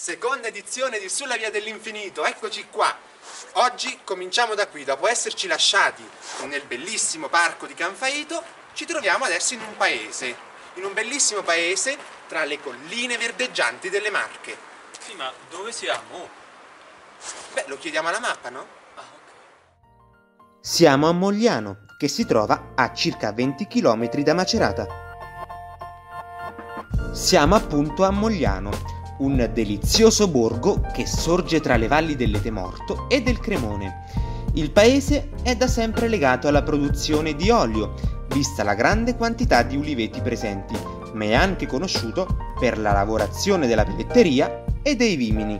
Seconda edizione di Sulla Via dell'Infinito, eccoci qua. Oggi cominciamo da qui, dopo esserci lasciati nel bellissimo parco di Canfaito, ci troviamo adesso in un bellissimo paese tra le colline verdeggianti delle Marche. Sì, ma dove siamo? Beh, lo chiediamo alla mappa, no? Ah, ok. Siamo a Mogliano, che si trova a circa 20 km da Macerata. Siamo appunto a Mogliano, un delizioso borgo che sorge tra le valli dell'Etemorto e del Cremone. Il paese è da sempre legato alla produzione di olio, vista la grande quantità di uliveti presenti, ma è anche conosciuto per la lavorazione della pelletteria e dei vimini.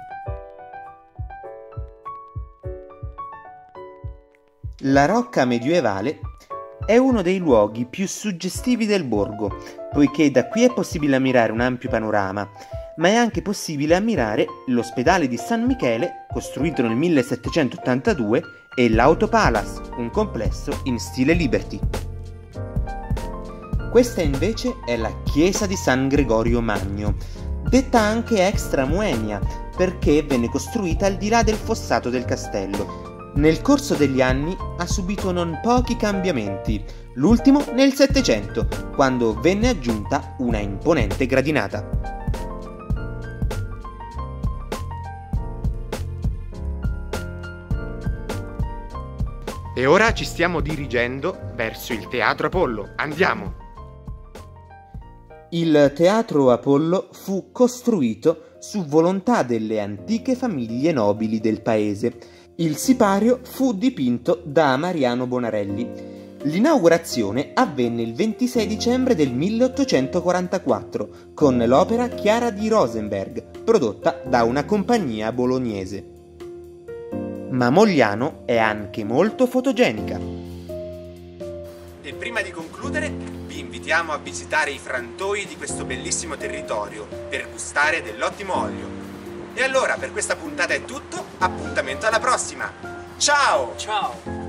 La rocca medievale è uno dei luoghi più suggestivi del borgo, poiché da qui è possibile ammirare un ampio panorama, ma è anche possibile ammirare l'ospedale di San Michele, costruito nel 1782, e l'Autopalace, un complesso in stile Liberty. Questa invece è la chiesa di San Gregorio Magno, detta anche Extra Moenia, perché venne costruita al di là del fossato del castello. Nel corso degli anni ha subito non pochi cambiamenti, l'ultimo nel Settecento, quando venne aggiunta una imponente gradinata. E ora ci stiamo dirigendo verso il Teatro Apollo. Andiamo! Il Teatro Apollo fu costruito su volontà delle antiche famiglie nobili del paese. Il sipario fu dipinto da Mariano Bonarelli. L'inaugurazione avvenne il 26 dicembre del 1844 con l'opera Chiara di Rosenberg, prodotta da una compagnia bolognese. Ma Mogliano è anche molto fotogenica. E prima di concludere, vi invitiamo a visitare i frantoi di questo bellissimo territorio per gustare dell'ottimo olio. E allora, per questa puntata è tutto, appuntamento alla prossima! Ciao! Ciao!